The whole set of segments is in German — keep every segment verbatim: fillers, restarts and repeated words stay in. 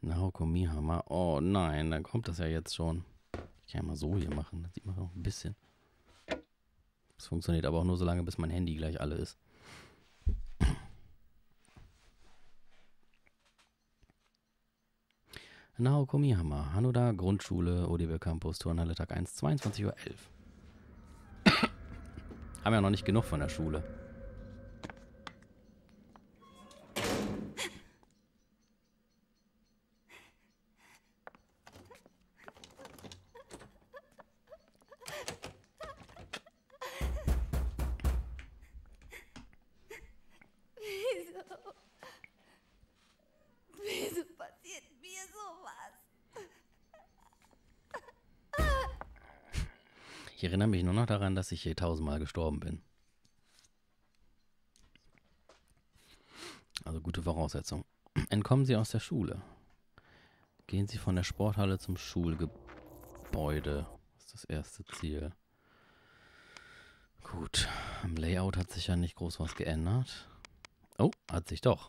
Naoko Mihama. Oh nein, dann kommt das ja jetzt schon. Ich kann ja mal so hier machen. Das sieht man auch ein bisschen. Das funktioniert aber auch nur so lange, bis mein Handy gleich alle ist. Naoko Mihama, Hanoda Grundschule, O D B Campus, Turnhalle Tag eins, zweiundzwanzig Uhr elf. Haben ja noch nicht genug von der Schule. Wieso? Wieso passiert mir sowas? Ich erinnere mich nur noch daran, dass ich hier tausendmal gestorben bin. Also gute Voraussetzung. Entkommen Sie aus der Schule. Gehen Sie von der Sporthalle zum Schulgebäude. Das ist das erste Ziel. Gut, am Layout hat sich ja nicht groß was geändert. Oh, hat sich doch.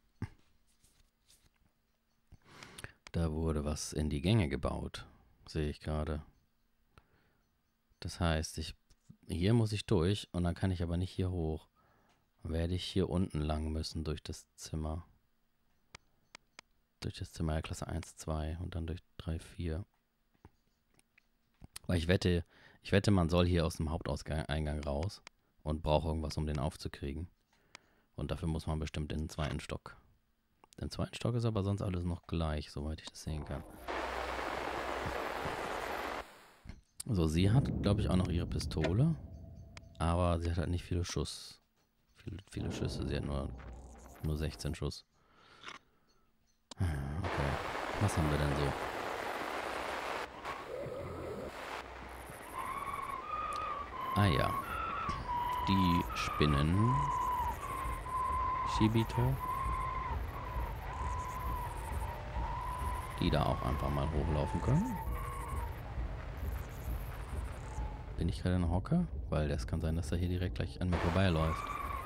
Da wurde was in die Gänge gebaut, sehe ich gerade. Das heißt, ich, hier muss ich durch und dann kann ich aber nicht hier hoch. Dann werde ich hier unten lang müssen durch das Zimmer. Durch das Zimmer der Klasse eins, zwei und dann durch drei, vier. Weil ich wette, ich wette, man soll hier aus dem Haupteingang raus und braucht irgendwas, um den aufzukriegen. Und dafür muss man bestimmt in den zweiten Stock. Im zweiten Stock ist aber sonst alles noch gleich, soweit ich das sehen kann. So, sie hat, glaube ich, auch noch ihre Pistole. Aber sie hat halt nicht viele Schuss. Viele, viele Schüsse. Sie hat nur, nur sechzehn Schuss. Okay. Was haben wir denn so? Ah ja. Die Spinnen. Shibito. Die da auch einfach mal hochlaufen können. Bin ich gerade in der Hocke? Weil das kann sein, dass er hier direkt gleich an mir vorbeiläuft.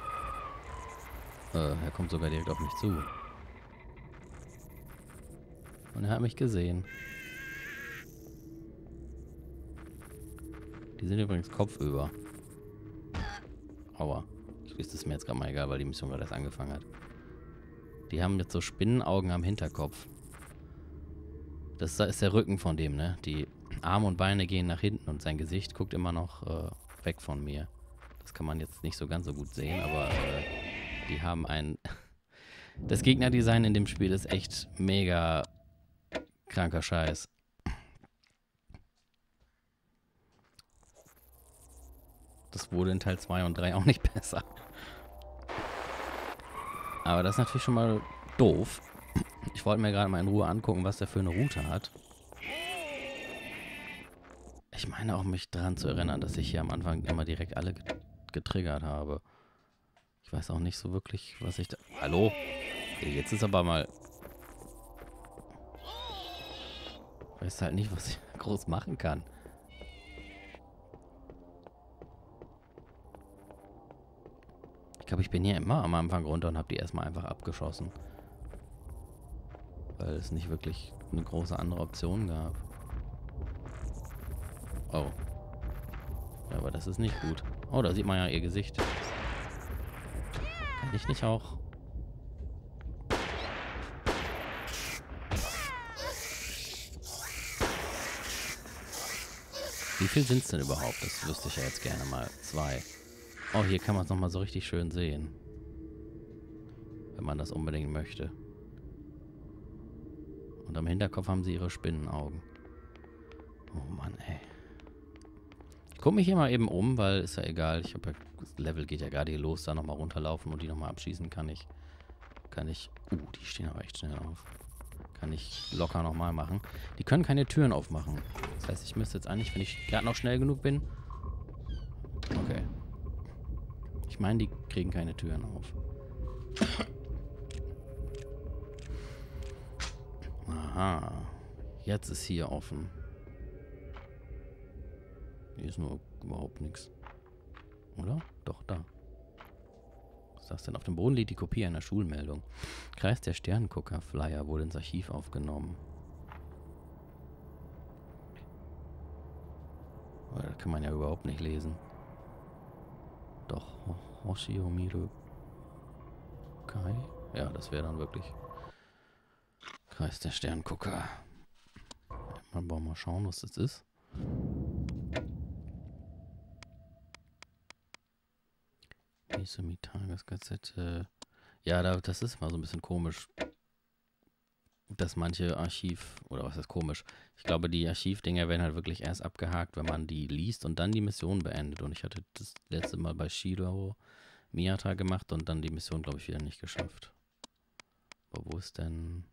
Äh, er kommt sogar direkt auf mich zu. Und er hat mich gesehen. Die sind übrigens kopfüber. Aua. Das ist mir jetzt gerade mal egal, weil die Mission gerade erst angefangen hat. Die haben jetzt so Spinnenaugen am Hinterkopf. Das ist der Rücken von dem, ne? Die Arme und Beine gehen nach hinten und sein Gesicht guckt immer noch äh, weg von mir. Das kann man jetzt nicht so ganz so gut sehen, aber äh, die haben ein... Das Gegnerdesign in dem Spiel ist echt mega kranker Scheiß. Das wurde in Teil zwei und drei auch nicht besser. Aber das ist natürlich schon mal doof. Ich wollte mir gerade mal in Ruhe angucken, was der für eine Route hat. Ich meine auch, mich daran zu erinnern, dass ich hier am Anfang immer direkt alle getriggert habe. Ich weiß auch nicht so wirklich, was ich da... Hallo? Jetzt ist aber mal... Ich weiß halt nicht, was ich groß machen kann. Ich glaube, ich bin hier immer am Anfang runter und habe die erstmal einfach abgeschossen. Weil es nicht wirklich eine große andere Option gab. Oh. Ja, aber das ist nicht gut. Oh, da sieht man ja ihr Gesicht. Kann ich nicht auch... Wie viel sind es denn überhaupt? Das wüsste ich ja jetzt gerne mal. Zwei. Oh, hier kann man es nochmal so richtig schön sehen. Wenn man das unbedingt möchte. Und am Hinterkopf haben sie ihre Spinnenaugen. Oh Mann, ey. Ich gucke mich hier mal eben um, weil ist ja egal. Ich hab ja, das Level geht ja gerade hier los. Da nochmal runterlaufen und die nochmal abschießen kann ich. Kann ich... Uh, die stehen aber echt schnell auf. Kann ich locker nochmal machen. Die können keine Türen aufmachen. Das heißt, ich müsste jetzt eigentlich, wenn ich gerade noch schnell genug bin... Okay. Ich meine, die kriegen keine Türen auf. Aha. Jetzt ist hier offen. Hier ist nur überhaupt nichts. Oder? Doch, da. ist das denn? Auf dem Boden liegt die Kopie einer Schulmeldung. Kreis der Sterngucker-Flyer wurde ins Archiv aufgenommen. Oh, das kann man ja überhaupt nicht lesen. Doch, Hoshio Miru Kai? Ja, das wäre dann wirklich Kreis der Sterngucker. Mal, wollen wir mal schauen, was das ist. Isumi Tagesgazette. Ja, da, das ist mal so ein bisschen komisch, dass manche Archiv, oder was ist komisch? Ich glaube, die Archivdinger werden halt wirklich erst abgehakt, wenn man die liest und dann die Mission beendet. Und ich hatte das letzte Mal bei Shiro Miyata gemacht und dann die Mission, glaube ich, wieder nicht geschafft. Aber wo ist denn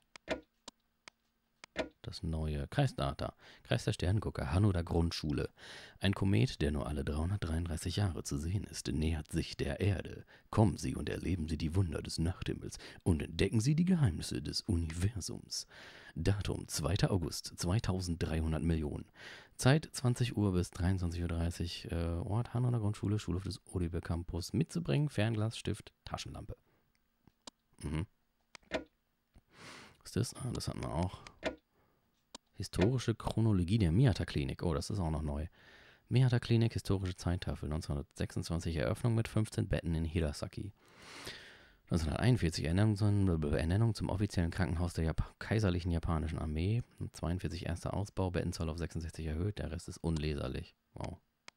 das neue Kreisdata? Kreis der Sterngucker, Hanoda Grundschule. Ein Komet, der nur alle dreihundertdreiunddreißig Jahre zu sehen ist, nähert sich der Erde. Kommen Sie und erleben Sie die Wunder des Nachthimmels und entdecken Sie die Geheimnisse des Universums. Datum zweiter August, zweitausenddreihundert Millionen. Zeit zwanzig Uhr bis dreiundzwanzig Uhr dreißig. Äh, Ort Hanoda Grundschule, Schulhof des Oribe Campus. Mitzubringen, Fernglas, Stift, Taschenlampe. Mhm. Was ist das? Ah, das hatten wir auch. Historische Chronologie der Miyata-Klinik. Oh, das ist auch noch neu. Miyata-Klinik, historische Zeittafel. neunzehnhundertsechsundzwanzig Eröffnung mit fünfzehn Betten in Hirasaki. neunzehnhunderteinundvierzig Ernennung zum, Ernennung zum offiziellen Krankenhaus der Jap- kaiserlichen japanischen Armee. zweiundvierzig erster Ausbau, Bettenzahl auf sechsundsechzig erhöht. Der Rest ist unleserlich. Wow.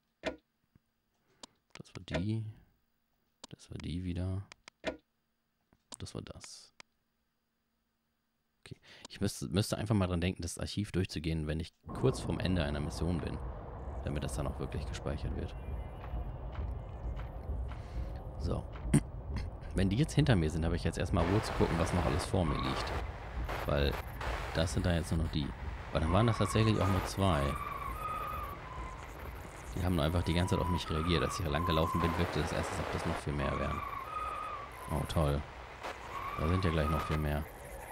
Das war die. Das war die wieder. Das war das. Okay. Ich müsste, müsste einfach mal dran denken, das Archiv durchzugehen, wenn ich kurz vorm Ende einer Mission bin. Damit das dann auch wirklich gespeichert wird. So. Wenn die jetzt hinter mir sind, habe ich jetzt erstmal Ruhe zu gucken, was noch alles vor mir liegt. Weil das sind da jetzt nur noch die. Weil dann waren das tatsächlich auch nur zwei. Die haben nur einfach die ganze Zeit auf mich reagiert. Als ich lang gelaufen bin, wirkte das erst, als ob das noch viel mehr wären. Oh, toll. Da sind ja gleich noch viel mehr.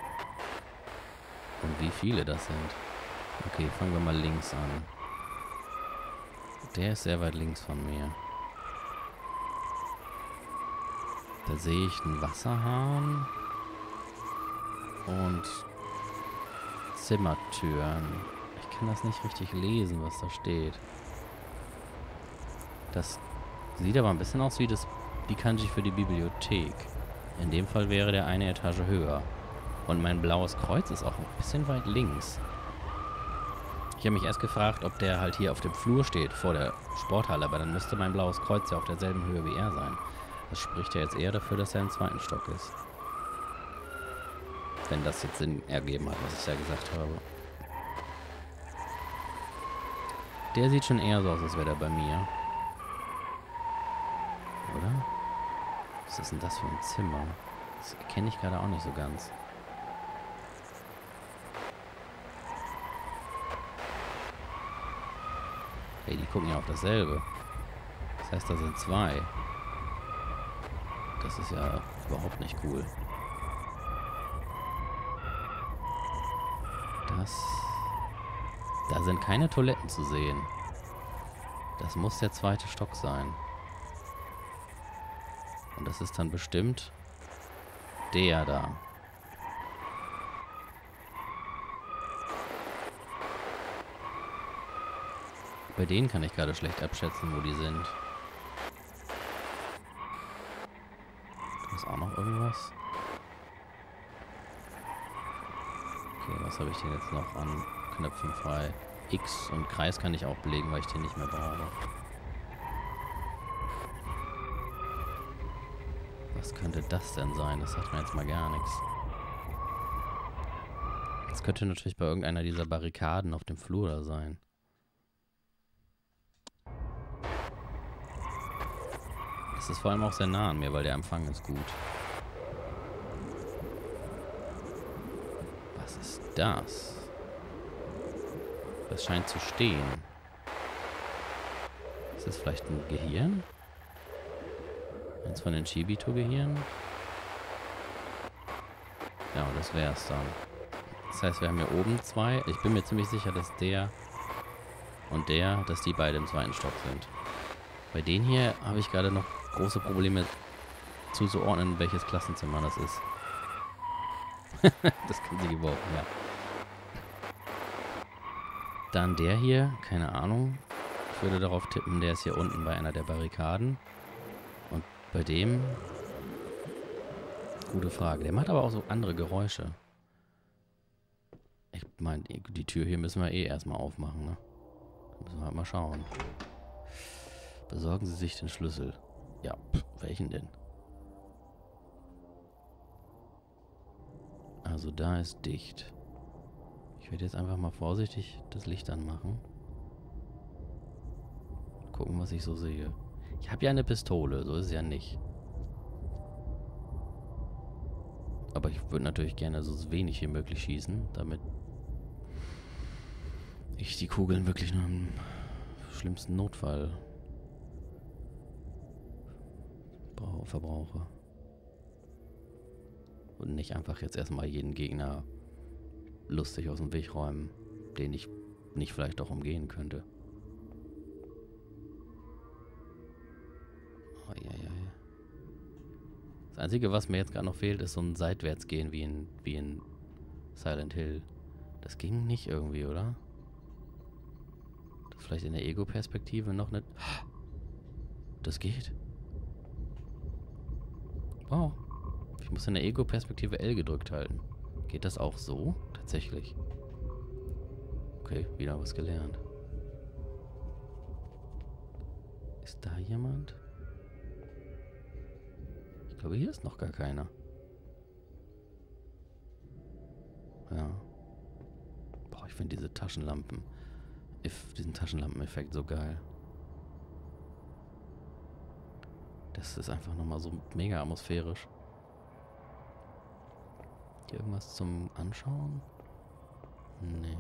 Und wie viele das sind. Okay, fangen wir mal links an. Der ist sehr weit links von mir. Da sehe ich einen Wasserhahn. Und Zimmertüren. Ich kann das nicht richtig lesen, was da steht. Das sieht aber ein bisschen aus wie das, die Kanji für die Bibliothek. In dem Fall wäre der eine Etage höher. Und mein blaues Kreuz ist auch ein bisschen weit links. Ich habe mich erst gefragt, ob der halt hier auf dem Flur steht, vor der Sporthalle. Aber dann müsste mein blaues Kreuz ja auf derselben Höhe wie er sein. Das spricht ja jetzt eher dafür, dass er im zweiten Stock ist. Wenn das jetzt Sinn ergeben hat, was ich ja gesagt habe. Der sieht schon eher so aus, als wäre der bei mir. Oder? Was ist denn das für ein Zimmer? Das kenne ich gerade auch nicht so ganz. Hey, die gucken ja auf dasselbe. Das heißt, da sind zwei. Das ist ja überhaupt nicht cool. Das... Da sind keine Toiletten zu sehen. Das muss der zweite Stock sein. Und das ist dann bestimmt der da. Bei denen kann ich gerade schlecht abschätzen, wo die sind. Da ist auch noch irgendwas. Okay, was habe ich denn jetzt noch an Knöpfen frei? X und Kreis kann ich auch belegen, weil ich den nicht mehr brauche. Was könnte das denn sein? Das sagt mir jetzt mal gar nichts. Das könnte natürlich bei irgendeiner dieser Barrikaden auf dem Flur da sein. Das ist vor allem auch sehr nah an mir, weil der Empfang ist gut. Was ist das? Das scheint zu stehen. Ist das vielleicht ein Gehirn? Eins von den Chibito-Gehirnen? Ja, das wäre es dann. Das heißt, wir haben hier oben zwei. Ich bin mir ziemlich sicher, dass der und der, dass die beide im zweiten Stock sind. Bei denen hier habe ich gerade noch große Probleme zuzuordnen, welches Klassenzimmer das ist. Das kann sie gebrauchen, ja. Dann der hier, keine Ahnung. Ich würde darauf tippen, der ist hier unten bei einer der Barrikaden. Und bei dem... Gute Frage. Der macht aber auch so andere Geräusche. Ich meine, die Tür hier müssen wir eh erstmal aufmachen, ne? Da müssen wir halt mal schauen. Besorgen Sie sich den Schlüssel. Ja, pff, welchen denn? Also da ist dicht. Ich werde jetzt einfach mal vorsichtig das Licht anmachen. Gucken, was ich so sehe. Ich habe ja eine Pistole, so ist es ja nicht. Aber ich würde natürlich gerne so wenig wie möglich schießen, damit ich die Kugeln wirklich nur im schlimmsten Notfall verbrauche. Und nicht einfach jetzt erstmal jeden Gegner lustig aus dem Weg räumen, den ich nicht vielleicht auch umgehen könnte. Oh, ja, ja, ja. Das Einzige, was mir jetzt gerade noch fehlt, ist so ein Seitwärtsgehen wie in, wie in Silent Hill. Das ging nicht irgendwie, oder? Das vielleicht in der Ego-Perspektive noch nicht... Das geht. Wow. Ich muss in der Ego-Perspektive L gedrückt halten. Geht das auch so? Tatsächlich. Okay, wieder was gelernt. Ist da jemand? Ich glaube, hier ist noch gar keiner. Ja. Boah, ich finde diese Taschenlampen, if, diesen Taschenlampeneffekt so geil. Das ist einfach nochmal so mega atmosphärisch. Hier irgendwas zum Anschauen? Nee.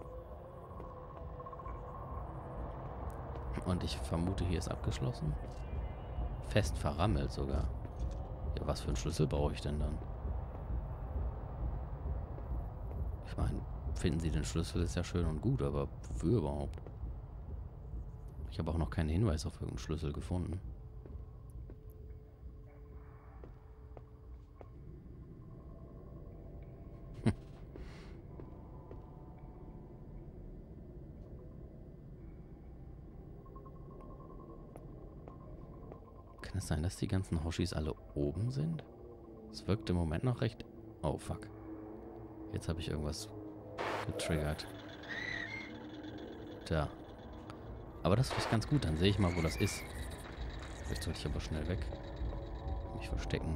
Und ich vermute, hier ist abgeschlossen. Fest verrammelt sogar. Ja, was für einen Schlüssel brauche ich denn dann? Ich meine, finden Sie den Schlüssel, ist ja schön und gut, aber wofür überhaupt? Ich habe auch noch keinen Hinweis auf irgendeinen Schlüssel gefunden. Kann es sein, dass die ganzen Hoshis alle oben sind? Es wirkt im Moment noch recht... Oh, fuck. Jetzt habe ich irgendwas getriggert. Da. Aber das ist ganz gut. Dann sehe ich mal, wo das ist. Vielleicht sollte ich aber schnell weg. Mich verstecken.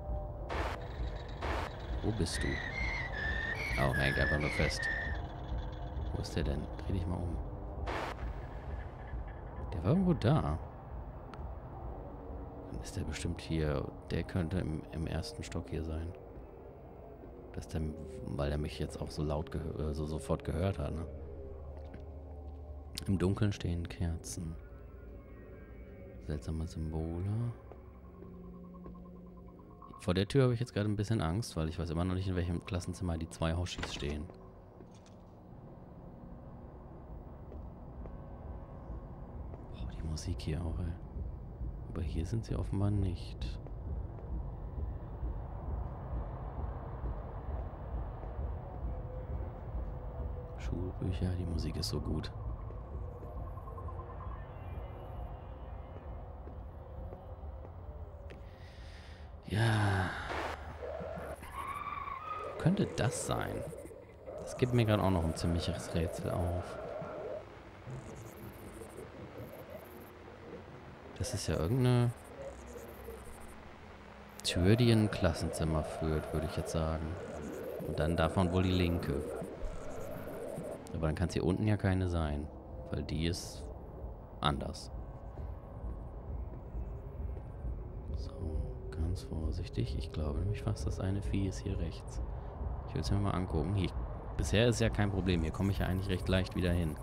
Wo bist du? Oh, häng einfach nur fest. Wo ist der denn? Dreh dich mal um. Der war irgendwo da. Dann ist der bestimmt hier. Der könnte im, im ersten Stock hier sein. Das der, weil er mich jetzt auch so laut gehör, so sofort gehört hat, ne? Im Dunkeln stehen Kerzen. Seltsame Symbole. Vor der Tür habe ich jetzt gerade ein bisschen Angst, weil ich weiß immer noch nicht, in welchem Klassenzimmer die zwei Hoshis stehen. Boah, die Musik hier auch, ey. Aber hier sind sie offenbar nicht. Schulbücher, die Musik ist so gut. Ja. Könnte das sein? Das gibt mir gerade auch noch ein ziemliches Rätsel auf. Das ist ja irgendeine Tür, die in ein Klassenzimmer führt, würde ich jetzt sagen. Und dann davon wohl die linke. Aber dann kann es hier unten ja keine sein. Weil die ist anders. So, ganz vorsichtig. Ich glaube nämlich fast, das eine Vieh ist hier rechts. Ich will es mir mal angucken. Hier, bisher ist ja kein Problem. Hier komme ich ja eigentlich recht leicht wieder hin.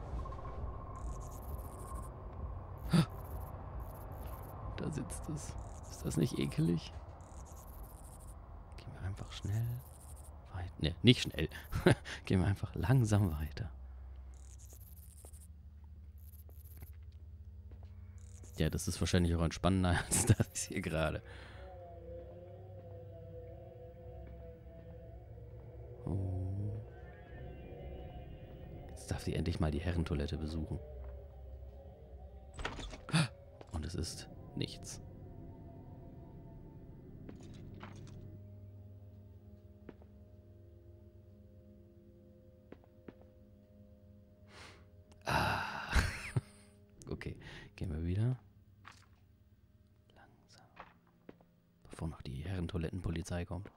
Da sitzt es. Ist das nicht ekelig? Gehen wir einfach schnell weiter. Ne, nicht schnell. Gehen wir einfach langsam weiter. Ja, das ist wahrscheinlich auch entspannender als das hier gerade. Oh. Jetzt darf sie endlich mal die Herrentoilette besuchen. Und es ist nichts. Ah. Okay, gehen wir wieder. Langsam. Bevor noch die Herrentoilettenpolizei kommt.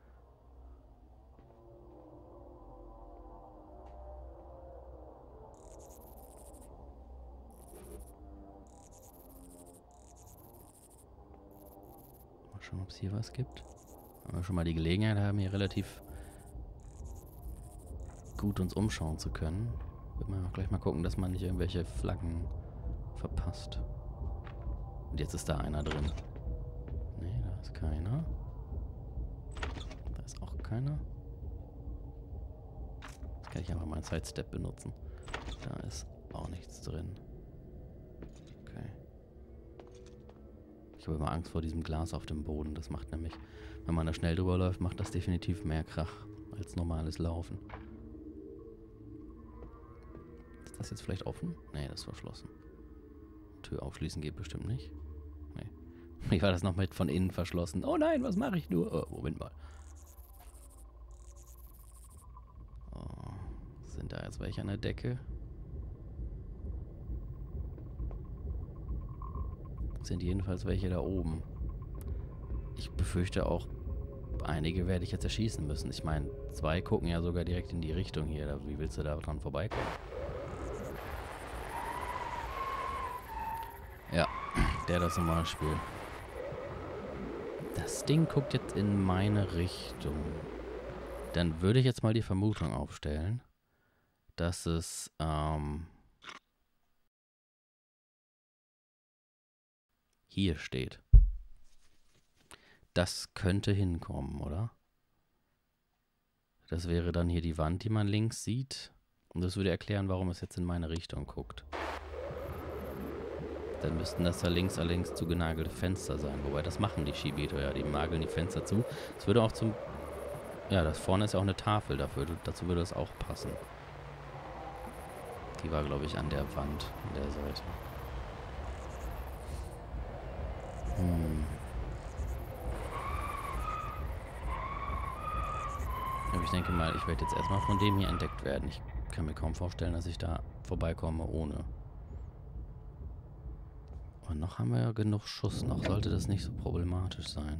Mal schauen, ob es hier was gibt. Wenn wir schon mal die Gelegenheit haben, hier relativ gut uns umschauen zu können, wird man auch gleich mal gucken, dass man nicht irgendwelche Flaggen verpasst. Und jetzt ist da einer drin. Nee, da ist keiner. Da ist auch keiner. Jetzt kann ich einfach mal einen Sidestep benutzen. Da ist auch nichts drin. Okay. Ich habe immer Angst vor diesem Glas auf dem Boden. Das macht nämlich, wenn man da schnell drüber läuft, macht das definitiv mehr Krach als normales Laufen. Ist das jetzt vielleicht offen? Nee, das ist verschlossen. Tür aufschließen geht bestimmt nicht. Nee. Wie war das noch mit von innen verschlossen? Oh nein, was mache ich nur? Oh, Moment mal. Oh, sind da jetzt welche an der Decke? Sind jedenfalls welche da oben. Ich befürchte auch, einige werde ich jetzt erschießen müssen. Ich meine, zwei gucken ja sogar direkt in die Richtung hier. Wie willst du da dran vorbeikommen? Ja, der das zum Beispiel. Das Ding guckt jetzt in meine Richtung. Dann würde ich jetzt mal die Vermutung aufstellen, dass es ähm, hier steht. Das könnte hinkommen, oder? Das wäre dann hier die Wand, die man links sieht. Und das würde erklären, warum es jetzt in meine Richtung guckt. Dann müssten das da links allerdings zugenagelte Fenster sein. Wobei, das machen die Shibito ja. Die nageln die Fenster zu. Das würde auch zum... Ja, das vorne ist ja auch eine Tafel dafür. Dazu würde das auch passen. Die war, glaube ich, an der Wand. An der Seite. Hm. Aber ich denke mal, ich werde jetzt erstmal von dem hier entdeckt werden. Ich kann mir kaum vorstellen, dass ich da vorbeikomme ohne... Und noch haben wir ja genug Schuss. Noch sollte das nicht so problematisch sein.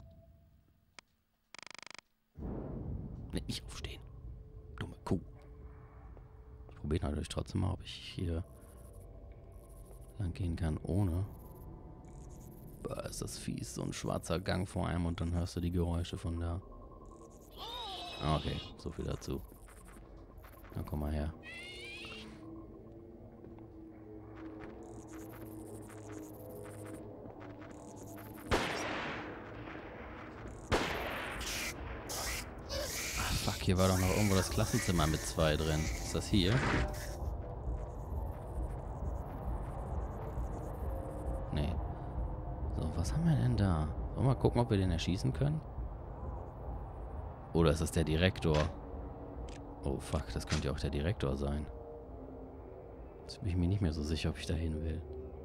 Nee, nicht aufstehen. Dumme Kuh. Ich probiere natürlich trotzdem mal, ob ich hier lang gehen kann ohne. Boah, ist das fies. So ein schwarzer Gang vor einem und dann hörst du die Geräusche von da. Okay, so viel dazu. Dann komm mal her. Hier war doch noch irgendwo das Klassenzimmer mit zwei drin. Ist das hier? Nee. So, was haben wir denn da? Wollen wir mal gucken, ob wir den erschießen können? Oder ist das der Direktor? Oh fuck, das könnte ja auch der Direktor sein. Jetzt bin ich mir nicht mehr so sicher, ob ich da hin will.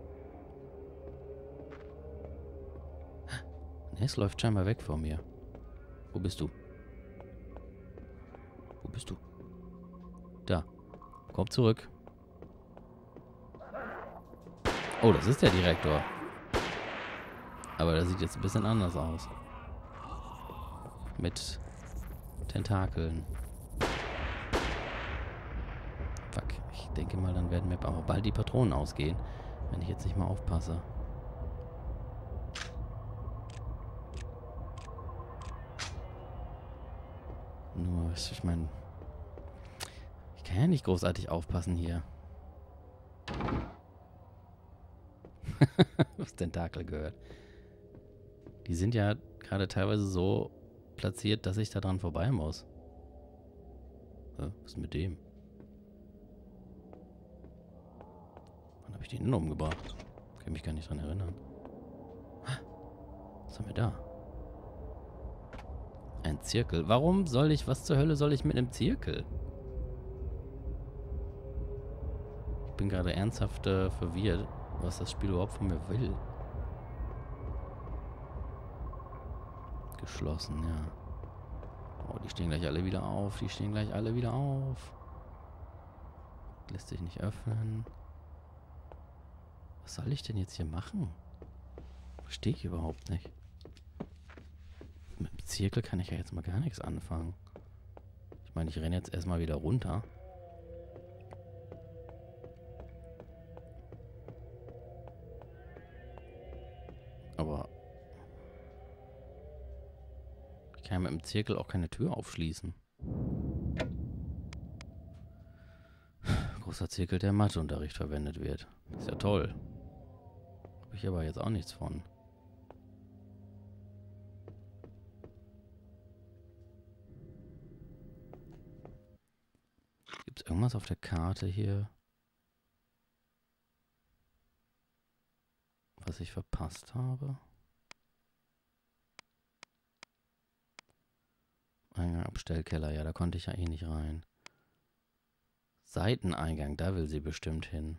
Ne, es läuft scheinbar weg von mir. Wo bist du? Wo bist du? Da. Komm zurück. Oh, das ist der Direktor. Aber der sieht jetzt ein bisschen anders aus. Mit Tentakeln. Fuck. Ich denke mal, dann werden mir aber bald die Patronen ausgehen, wenn ich jetzt nicht mal aufpasse. Nur, ich meine, ich kann ja nicht großartig aufpassen hier. Was Tentakel gehört. Die sind ja gerade teilweise so platziert, dass ich da dran vorbei muss. Ja, was ist mit dem? Wann habe ich den denn umgebracht? Ich kann mich gar nicht dran erinnern. Was haben wir da? Ein Zirkel. Warum soll ich, was zur Hölle soll ich mit einem Zirkel? Ich bin gerade ernsthaft äh, verwirrt, was das Spiel überhaupt von mir will. Geschlossen, ja. Oh, die stehen gleich alle wieder auf. Die stehen gleich alle wieder auf. Lässt sich nicht öffnen. Was soll ich denn jetzt hier machen? Verstehe ich überhaupt nicht. Mit dem Zirkel kann ich ja jetzt mal gar nichts anfangen. Ich meine, ich renne jetzt erstmal wieder runter. Aber ich kann ja mit dem Zirkel auch keine Tür aufschließen. Großer Zirkel, der im Matheunterricht verwendet wird. Ist ja toll. Habe ich aber jetzt auch nichts von. Gibt es irgendwas auf der Karte hier, was ich verpasst habe? Eingang, Abstellkeller, ja, da konnte ich ja eh nicht rein. Seiteneingang, da will sie bestimmt hin.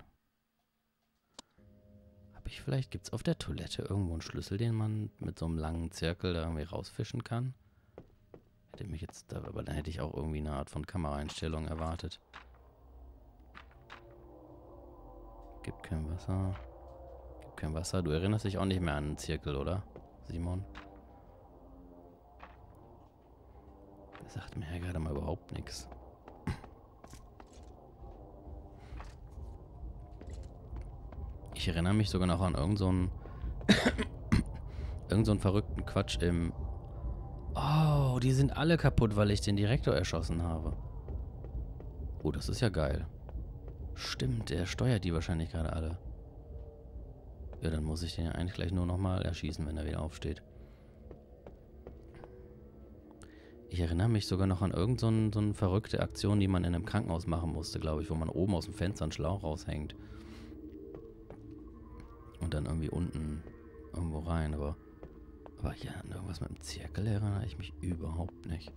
Habe ich vielleicht, gibt es auf der Toilette irgendwo einen Schlüssel, den man mit so einem langen Zirkel da irgendwie rausfischen kann? Hätte mich jetzt, aber dann hätte ich auch irgendwie eine Art von Kameraeinstellung erwartet. Gibt kein Wasser. Gibt kein Wasser. Du erinnerst dich auch nicht mehr an einen Zirkel, oder, Simon? Das sagt mir ja gerade mal überhaupt nichts. Ich erinnere mich sogar noch an irgend so einen irgend so einen verrückten Quatsch im... Oh, die sind alle kaputt, weil ich den Direktor erschossen habe. Oh, das ist ja geil. Stimmt, der steuert die wahrscheinlich gerade alle. Ja, dann muss ich den ja eigentlich gleich nur nochmal erschießen, wenn er wieder aufsteht. Ich erinnere mich sogar noch an irgend so, ein, so eine verrückte Aktion, die man in einem Krankenhaus machen musste, glaube ich, wo man oben aus dem Fenster einen Schlauch raushängt. Und dann irgendwie unten irgendwo rein, aber... Aber hier an irgendwas mit dem Zirkel erinnere ich mich überhaupt nicht.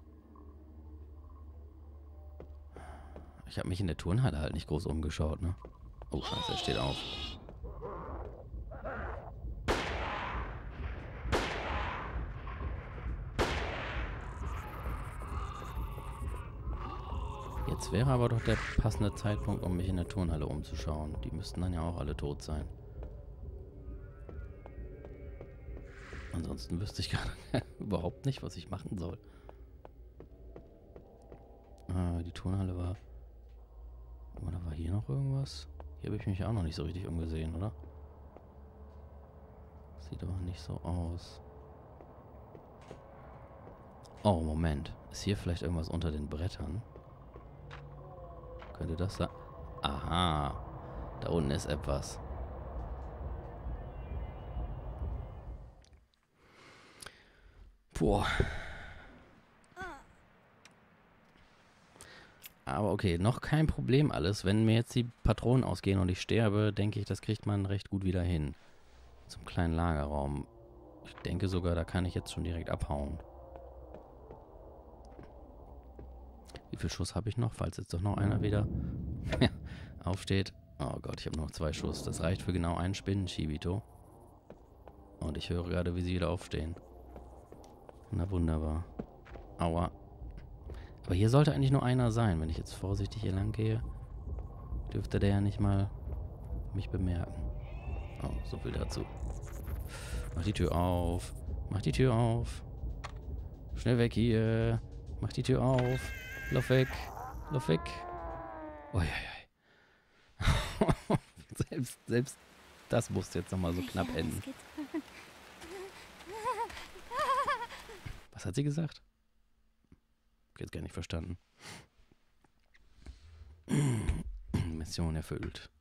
Ich habe mich in der Turnhalle halt nicht groß umgeschaut, ne? Oh, scheiße, er steht auf. Jetzt wäre aber doch der passende Zeitpunkt, um mich in der Turnhalle umzuschauen. Die müssten dann ja auch alle tot sein. Ansonsten wüsste ich gerade überhaupt nicht, was ich machen soll. Ah, die Turnhalle war... Oder war hier noch irgendwas? Hier habe ich mich auch noch nicht so richtig umgesehen, oder? Sieht aber nicht so aus. Oh, Moment. Ist hier vielleicht irgendwas unter den Brettern? Könnte das sein? Aha. Da unten ist etwas. Boah. Aber okay, noch kein Problem alles. Wenn mir jetzt die Patronen ausgehen und ich sterbe, denke ich, das kriegt man recht gut wieder hin. Zum kleinen Lagerraum. Ich denke sogar, da kann ich jetzt schon direkt abhauen. Wie viel Schuss habe ich noch, falls jetzt doch noch einer wieder aufsteht? Oh Gott, ich habe noch zwei Schuss. Das reicht für genau einen Spinnenschibito. Und ich höre gerade, wie sie wieder aufstehen. Na wunderbar. Aua. Aber hier sollte eigentlich nur einer sein. Wenn ich jetzt vorsichtig hier lang gehe, dürfte der ja nicht mal mich bemerken. Oh, so viel dazu. Mach die Tür auf. Mach die Tür auf. Schnell weg hier. Mach die Tür auf. Lauf weg. Lauf weg. Uiuiui. selbst, selbst das musste jetzt nochmal so knapp enden. Was hat sie gesagt? Ich habe jetzt gar nicht verstanden. Mission erfüllt.